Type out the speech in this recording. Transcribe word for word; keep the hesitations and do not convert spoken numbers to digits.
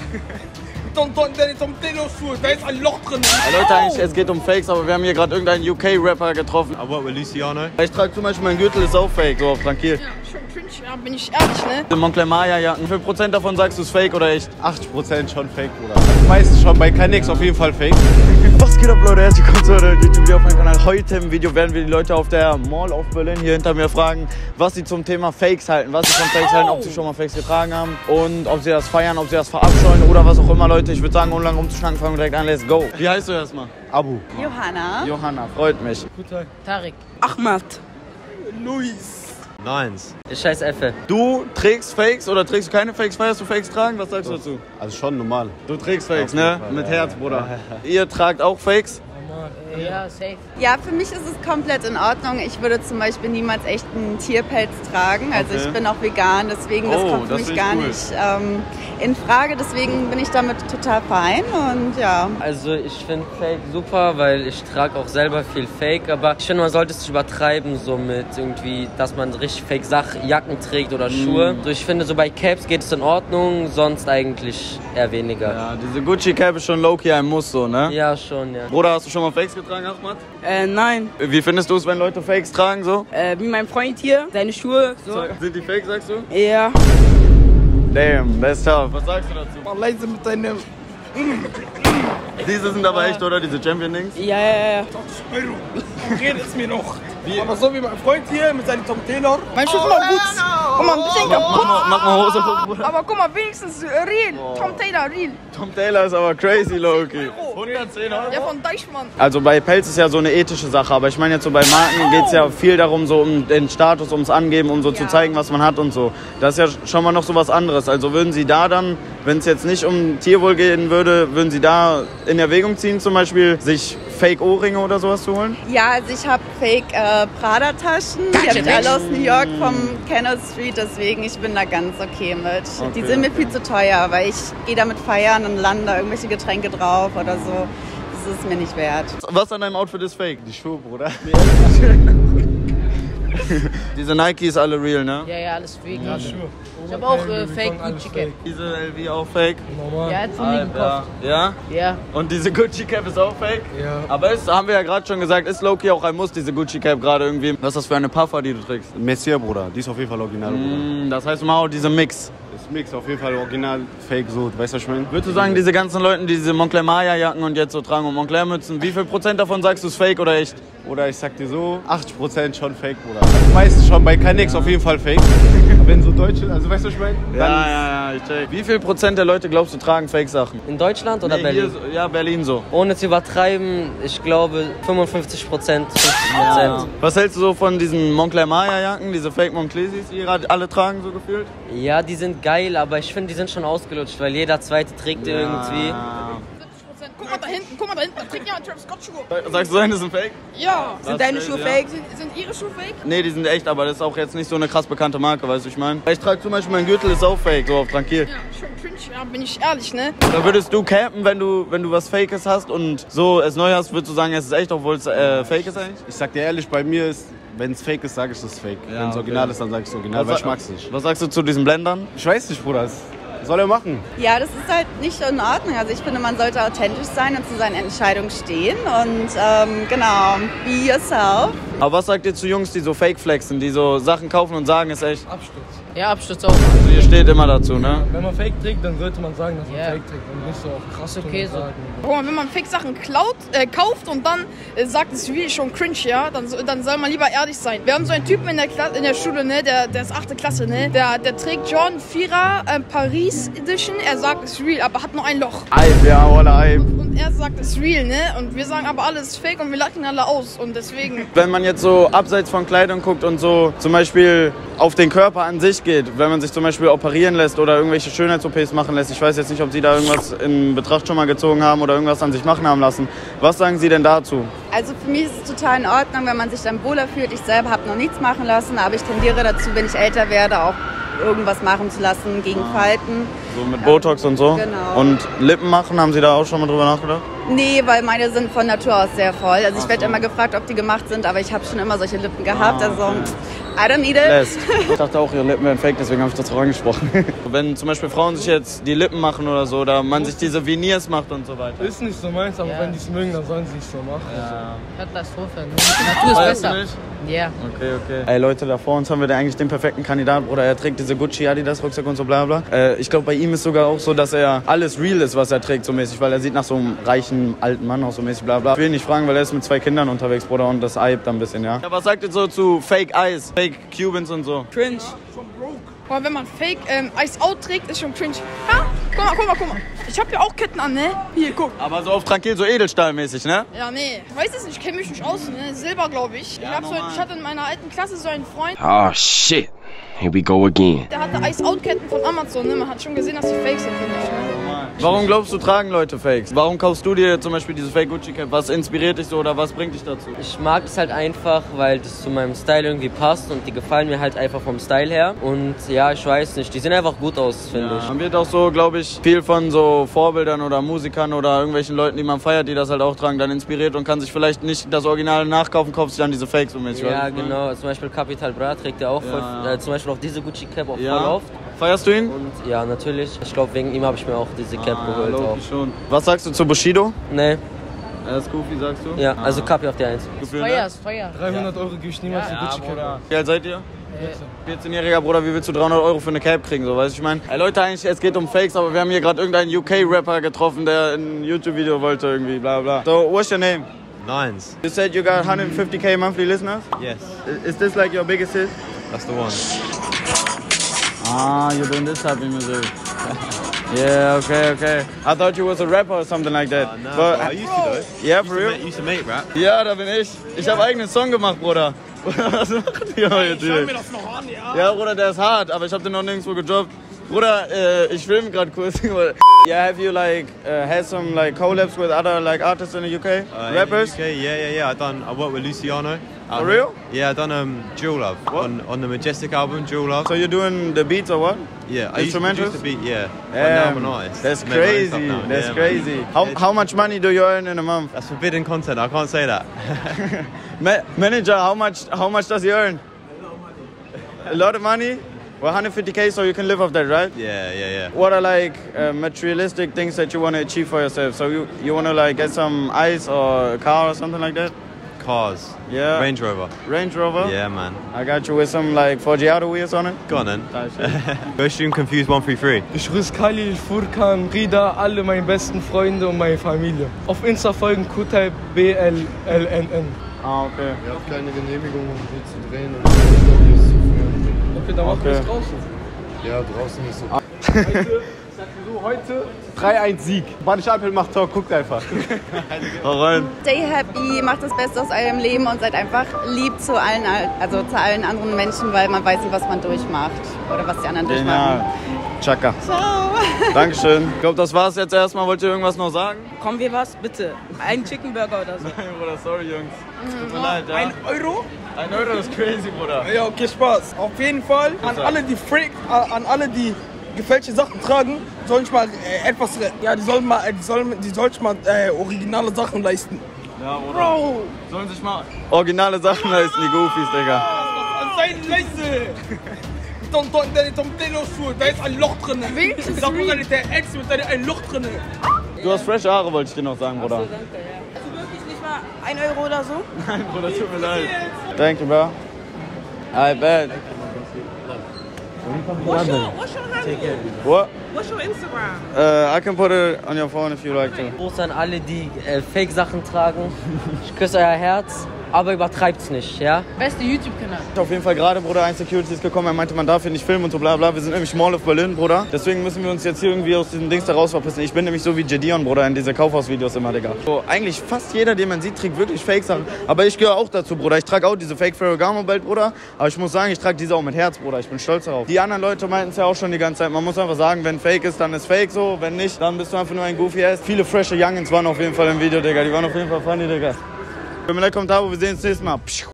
Tom, Tom, Tom Taylor-Schuhe, da ist ein Loch drin. Ja, Leute, eigentlich, es geht um Fakes, aber wir haben hier gerade irgendeinen U K-Rapper getroffen. Aber Luciano. Ich trage zum Beispiel, mein Gürtel ist auch fake, so auf tranquil. Ja, schon cringe, ja, bin ich ehrlich, ne? Die Moncler Maya-Jacken, wie viel Prozent davon sagst du ist fake oder echt? achtzig Prozent schon fake, Bruder. Meistens schon, bei Canex auf jeden Fall fake. Was geht ab, Leute? Herzlich willkommen zu einem YouTube-Video auf meinem Kanal. Heute im Video werden wir die Leute auf der Mall of Berlin hier hinter mir fragen, was sie zum Thema Fakes halten, was sie von Fakes halten, ob sie schon mal Fakes getragen haben und ob sie das feiern, ob sie das verabscheuen oder was auch immer, Leute. Ich würde sagen, ohne lange rumzuschnacken, fangen wir direkt an. Let's go. Wie heißt du erstmal? Abu. Johanna. Johanna, freut mich. Guten Tag. Tarik. Ahmad. Luis. Neins. Ich heiße Effe. Du trägst Fakes oder trägst du keine Fakes? Feierst du Fakes tragen? Was sagst du dazu? Also schon normal. Du trägst Fakes, Auf jeden ne? Fall, Mit ja, Herz, ja. Bruder. Ihr tragt auch Fakes? Ja, safe. Ja, für mich ist es komplett in Ordnung. Ich würde zum Beispiel niemals echt einen Tierpelz tragen. Also Okay. ich bin auch vegan, deswegen das Oh, kommt für das mich finde ich gar cool. nicht ähm, in Frage. Deswegen bin ich damit total fein und ja. Also ich finde Fake super, weil ich trage auch selber viel Fake, aber ich finde, man sollte es nicht übertreiben, so mit irgendwie, dass man richtig Fake Sachen, Jacken trägt oder Schuhe. So, ich finde, so bei Caps geht es in Ordnung, sonst eigentlich eher weniger. Ja, diese Gucci Cap ist schon low-key ein Muss, so, ne? Ja, schon, ja. Bruder, hast du schon mal Fakes getragen, Ahmad? Äh, nein. Wie findest du es, wenn Leute Fakes tragen, so? Äh, wie mein Freund hier, seine Schuhe. So. Sind die fake, sagst du? Ja. Damn, that's tough. Was sagst du dazu? Mal leise mit deinem Diese sind aber echt, oder? Diese Champion-Dings? Ja, ja, ja. Euro. Redet es mir noch. Aber so wie mein Freund hier mit seinem Tom Taylor. Mein Schuh ist mal gut. Guck mal, ein bisschen Mach kaputt. mal, mach mal Hose hoch, Bruder. Aber guck mal, wenigstens real. Tom Taylor, real. Tom Taylor ist aber crazy, low-key. hundertzehn Euro? Ja, von Deichmann. Also bei Pelz ist ja so eine ethische Sache, aber ich meine jetzt so bei Marken geht es ja viel darum, so um den Status, ums Angeben, um so zu zeigen, was man hat und so. Das ist ja schon mal noch so was anderes. Also würden Sie da dann, wenn es jetzt nicht um Tierwohl gehen würde, würden Sie da in Erwägung ziehen, zum Beispiel sich Fake-Ohrringe oder sowas zu holen? Ja, also ich habe Fake äh, Prada-Taschen. Die habe ich alle aus New York vom Kenneth Street, deswegen ich bin da ganz okay mit. Die sind mir viel zu teuer, weil ich gehe damit feiern und lande da irgendwelche Getränke drauf oder so. Das ist mir nicht wert. Was an deinem Outfit ist fake? Die Schuhe, Bruder. Diese Nikes alle real, ne? Ja, ja, alles Fake. Ich habe auch äh, Fake Gucci Cap. Diese L V auch fake? Ja, jetzt von linken ja. Ja? Ja. Und diese Gucci Cap ist auch fake? Ja. Aber ist, haben wir ja gerade schon gesagt, ist low-key auch ein Muss, diese Gucci Cap gerade irgendwie. Was ist das für eine Puffer, die du trägst? Messier, Bruder. Die ist auf jeden Fall original, Bruder. Mm, das heißt, mal auch diese Mix. Das Mix auf jeden Fall original, fake, so. Weißt du, was ich meine? Würdest du sagen, diese ganzen Leute, die diese Moncler Maya-Jacken und jetzt so tragen und Moncler Mützen, wie viel Prozent davon sagst du ist fake oder echt? Oder ich sag dir so, achtzig Prozent schon fake, Bruder. Meistens schon, bei Canex auf jeden Fall fake. Aber wenn so Deutsche, also weißt du, was ich meine? Ja, ja, ja, ich check. Wie viel Prozent der Leute glaubst du tragen Fake-Sachen? In Deutschland oder Nee, Berlin? hier so, ja, Berlin so. Ohne zu übertreiben, ich glaube fünfundfünfzig Prozent, fünfzig Prozent. Was hältst du so von diesen Moncler Maya-Jacken, diese Fake Monclesis, die gerade alle tragen, so gefühlt? Ja, die sind geil, aber ich finde, die sind schon ausgelutscht, weil jeder Zweite trägt die irgendwie. Guck mal da hinten, guck mal da hinten. Da trägt jemand Travis Scott Schuhe. Sagst du, deine sind fake? Ja. Sind Deine Schuhe fake? Sind, sind ihre Schuhe fake? Nee, die sind echt, aber das ist auch jetzt nicht so eine krass bekannte Marke, weißt du, ich meine? Ich trage zum Beispiel, mein Gürtel ist auch fake, so auf tranquil. Ja, schon cringe, ja, bin ich ehrlich, ne? Da würdest du campen, wenn du, wenn du was Fakes hast und so es neu hast, würdest du sagen, es ist echt, obwohl es äh, fake ist eigentlich? Ich sag dir ehrlich, bei mir ist, wenn es fake ist, sage ich, das ist fake. Ja, wenn es okay. original ist, dann sag ich es original, weil ich mag's nicht. Was sagst du zu diesen Blendern? Ich weiß nicht, Bruder. Das soll er machen. Ja, das ist halt nicht in Ordnung. Also ich finde, man sollte authentisch sein und zu seinen Entscheidungen stehen. Und ähm, genau, be yourself. Aber was sagt ihr zu Jungs, die so Fake flexen, die so Sachen kaufen und sagen, es ist echt? Absturz. Ja, Absturz auch. Also ihr steht immer dazu, ne? Wenn man Fake trägt, dann sollte man sagen, dass man Ja. Fake trägt und nicht so auf krass okay so. sagen. Guck mal, wenn man Fake-Sachen klaut, äh, kauft und dann äh, sagt, es ist wie schon cringe, ja, dann, so- dann soll man lieber ehrlich sein. Wir haben so einen Typen in der, Kla in der Schule, ne, der, der ist achte Klasse, ne, der, der trägt Jordan Vierer äh, Paris Edition, er sagt, es ist real, aber hat nur ein Loch. Eib, ja, Walla, Eib. Und er sagt, es ist real, ne, und wir sagen aber alles ist fake und wir lachen alle aus und deswegen... Wenn man jetzt so abseits von Kleidung guckt und so zum Beispiel auf den Körper an sich geht, wenn man sich zum Beispiel operieren lässt oder irgendwelche Schönheits-O Ps machen lässt, ich weiß jetzt nicht, ob Sie da irgendwas in Betracht schon mal gezogen haben oder irgendwas an sich machen haben lassen. Was sagen Sie denn dazu? Also für mich ist es total in Ordnung, wenn man sich dann wohler fühlt. Ich selber habe noch nichts machen lassen, aber ich tendiere dazu, wenn ich älter werde, auch irgendwas machen zu lassen gegen Falten. So mit Botox und so? Genau. Und Lippen machen, haben Sie da auch schon mal drüber nachgedacht? Nee, weil meine sind von Natur aus sehr voll. Also ich werde immer gefragt, ob die gemacht sind, aber ich habe schon immer solche Lippen gehabt. Ah, Also okay. I don't need it. Lässt. Ich dachte auch, ihre Lippen wären fake, deswegen habe ich das auch angesprochen. Wenn zum Beispiel Frauen sich jetzt die Lippen machen oder so, oder man sich diese Veneers macht und so weiter. Ist nicht so meins, aber ja. wenn die es mögen, dann sollen sie es so machen. Ja. Katastrophe. Natur ist Weißt besser. du nicht? Ja. Okay, okay. Ey Leute, da vor uns haben wir da eigentlich den perfekten Kandidaten, Bruder. Er trägt diese Gucci, Adidas, Rucksack und so bla bla. Äh, ich glaube, bei ihm ist sogar auch so, dass er alles real ist, was er trägt, so mäßig. Weil er sieht nach so einem reichen, alten Mann aus, so mäßig bla bla. Ich will ihn nicht fragen, weil er ist mit zwei Kindern unterwegs, Bruder, und das hypt ein bisschen, ja. Ja, was sagt ihr so zu Fake Eyes, Fake Cubans und so? Cringe. Aber wenn man Fake ähm, Ice Out trägt, ist schon cringe. Ha? Guck mal, guck mal, guck mal. Ich hab ja auch Ketten an, ne? Hier, guck. Aber so auf Tranquil, so Edelstahlmäßig, ne? Ja, nee. Ich weiß es nicht, ich kenne mich nicht aus, ne? Silber, glaube ich. Ja, ich, hab so, ich hatte in meiner alten Klasse so einen Freund, Oh shit. Here we go again. der hatte Ice Out Ketten von Amazon, ne? Man hat schon gesehen, dass die fake sind, finde ich, ne? Warum glaubst du, tragen Leute Fakes? Warum kaufst du dir zum Beispiel diese Fake Gucci Cap? Was inspiriert dich so oder was bringt dich dazu? Ich mag es halt einfach, weil das zu meinem Style irgendwie passt und die gefallen mir halt einfach vom Style her. Und ja, ich weiß nicht, die sehen einfach gut aus, finde Ja, ich. man wird auch so, glaube ich, viel von so Vorbildern oder Musikern oder irgendwelchen Leuten, die man feiert, die das halt auch tragen, dann inspiriert und kann sich vielleicht nicht das Original nachkaufen, kauft sich dann diese Fakes um mich. Ja, genau. Zum Beispiel Capital Bra trägt er auch Ja. voll, äh, zum Beispiel auch diese Gucci Cap auch Ja. voll oft. Feierst du ihn? Und ja, natürlich. Ich glaube, wegen ihm habe ich mir auch diese Cap Ah, geholt. Auch. logisch schon. Was sagst du zu Bushido? Nee, Er ist goofy, sagst du? ja, also Ah. Capi auf die Eins. Gefühl, Feuer ne? ist Feuer. dreihundert Euro gebe ich niemals für Gucci Cap. Wie alt seid ihr? vierzehn-jähriger Bruder, wie willst du dreihundert Euro für eine Cap kriegen, so, weißt du, ich meine? Ey, Leute, eigentlich, es geht um Fakes, aber wir haben hier gerade irgendeinen U K-Rapper getroffen, der ein YouTube-Video wollte irgendwie, bla bla. So, what's your name? Nines. You said you got one hundred fifty K monthly listeners? Yes, Is this like your biggest hit? that's the one. Ah, you're doing this type of music. Yeah, okay, okay. I thought you was a rapper or something like that. Uh, no, But, I used to though. yeah, Used for to real? make, used to make rap. Ja, da bin ich. Ich habe eigenen Song gemacht, Bruder. Was macht ihr heute? Schau mir das noch an, ja. Ja, Bruder, der ist hart, aber ich habe den noch nirgendwo gedroppt. Bruder, äh, ich filme gerade kurz. Yeah, have you like uh, had some like collabs with other like artists in the U K? Uh, Rappers? In the U K, yeah, yeah, yeah. I done. I worked with Luciano. For real? Yeah, I done um Jewel Love on on the Majestic album, Jewel Love. So you're doing the beats or what? Yeah, I used to produce Instrumentals? the beat. Yeah, but now I'm an Damn, artist. that's Make my own stuff crazy. now. That's Yeah, man. crazy. How how much money do you earn in a month? That's forbidden content. I can't say that. Ma- Manager, how much how much does he earn? A lot of money? Well, one hundred fifty K, so you can live off that, right? Yeah, yeah, yeah. What are like uh, materialistic things that you want to achieve for yourself? So you you want to like get some ice or a car or something like that? Cars. Yeah. Range Rover. Range Rover? Yeah, man. I got you with some like Forgiato wheels on it. Go on then. Nice, yeah. Go stream Confused one three three. Ich grüße Khalil, Furkan, Rida, alle meine besten Freunde und meine Familie. Auf Insta folgen Kutai B L L N N. Ah, okay. Ihr habt keine Genehmigung, um hier zu drehen und Interviews zu führen. Okay, dann machen wir es Okay. draußen. Ja, draußen ist so. Heute drei eins Sieg. Bad Schalpel macht Tor, guckt einfach. Hau rein. Stay happy, macht das Beste aus eurem Leben und seid einfach lieb zu allen, also zu allen anderen Menschen, weil man weiß nicht, was man durchmacht oder was die anderen durchmachen. Genial. Chaka. Ciao. Dankeschön. Ich glaube, das war's jetzt erstmal. Wollt ihr irgendwas noch sagen? Kommen wir was? Bitte. Ein Chicken Burger oder so. Nein, Bruder, sorry, Jungs. Tut mir leid, ja. Ein Euro? Ein Euro ist crazy, Bruder. Ja, okay, Spaß. Auf jeden Fall an Bitte. alle, die Freak, an alle, die gefälschte Sachen tragen, soll ich mal äh, etwas, äh, ja, die sollen mal, äh, die sollen, die sollten mal äh, originale Sachen leisten. Ja, Bruder. Bro! Sollen sich mal originale Sachen leisten, die Goofies, Digga. Sein Leise! Tom, Tom, deine Tom Taylor Schuhe, da ist ein Loch drin. Wenigstens Da muss deine der Ex mit deinem ein Loch drin. Du hast fresh Haare, wollte ich dir noch sagen, Bruder. Also wirklich nicht mal ein Euro oder so? Nein, Bruder, tut mir leid. Thank you, bro. I bet. What's your, what's your handle? What? What's your Instagram? Uh, I can put it on your phone if you like to. Gruß an alle, die äh, Fake-Sachen tragen. Ich küsse euer Herz, aber übertreibt's nicht, ja? Beste YouTube-Kanal. Auf jeden Fall gerade, Bruder, ein Security ist gekommen, er meinte, man darf hier nicht filmen und so bla bla. Wir sind nämlich Mall of Berlin, Bruder. Deswegen müssen wir uns jetzt hier irgendwie aus diesem Dings da raus verpissen. Ich bin nämlich so wie Jedion, Bruder, in diese Kaufhausvideos immer, Digga. So, eigentlich fast jeder, den man sieht, trägt wirklich Fake-Sachen. Aber ich gehöre auch dazu, Bruder. Ich trage auch diese Fake Ferragamo-Belt, Bruder. Aber ich muss sagen, ich trage diese auch mit Herz, Bruder. Ich bin stolz darauf. Die anderen Leute meinten es ja auch schon die ganze Zeit. Man muss einfach sagen, wenn Fake ist, dann ist Fake so. Wenn nicht, dann bist du einfach nur ein Goofy-Ass. Viele frische Youngins waren auf jeden Fall im Video, Digga. Die waren auf jeden Fall funny, Digga. Wenn ihr kommt, wir sehen uns nächstes Mal.